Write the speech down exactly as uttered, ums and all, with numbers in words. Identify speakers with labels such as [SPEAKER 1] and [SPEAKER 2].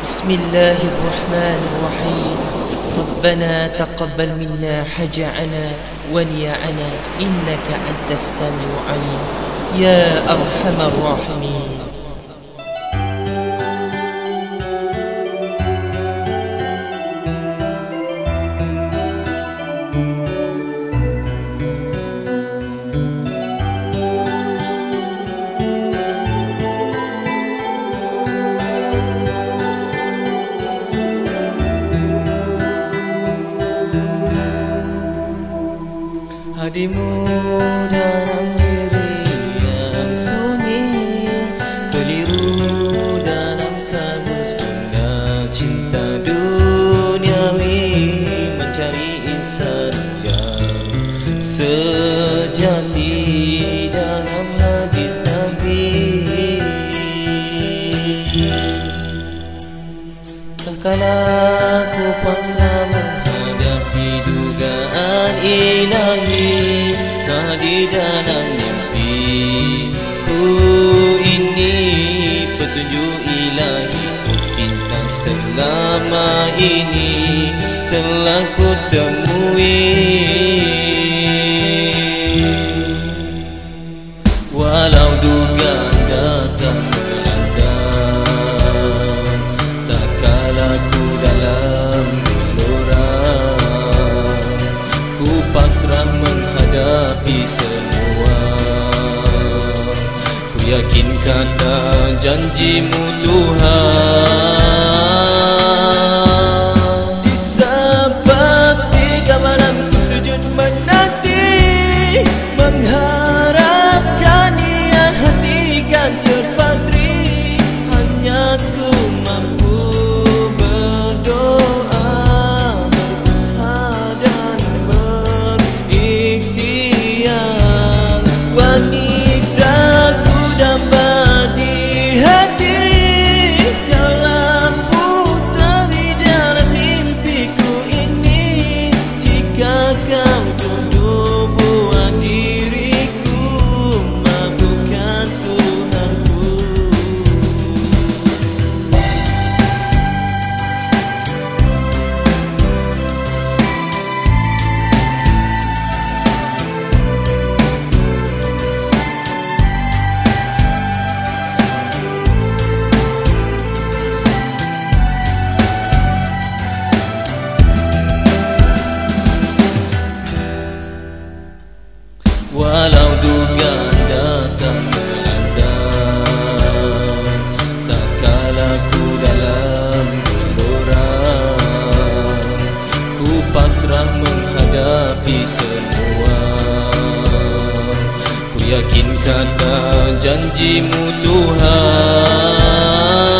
[SPEAKER 1] بسم الله الرحمن الرحيم. ربنا تقبل منا حجعنا ونيعنا إنك أنت السميع العليم يا أرحم الراحمين. Hadimu dalam diri yang sunyi, keliru dalam kamus guna cinta duniawi, mencari insan yang sejati dalam hadis Nabi. Tak kala ku pasrah menghadapi dugaan ilahi, kah di dalam mimpi ku ini petunjuk ilahi ku pinta selama ini telah ku temui. Walau dugaan datang melanda, tak kala ku dalam gelora, ku pasrah menghadapi semua. Ku yakin kata janjimu Tuhan. Di sepertiga malam ku sujud menanti, mengharapkan niat hati kan terpatri. Hanya ku mampu berdoa, berusaha dan berikhtiar. Wanita ku dapat di hati, kalau puteri dalam mimpiku ini. Jika kau jodoh buat diriku, mabukkan Tuhanku. Walau dugaan datang melanda, tak kala ku dalam gelora, ku pasrah menghadapi semua. Ku yakin kata janjimu Tuhan.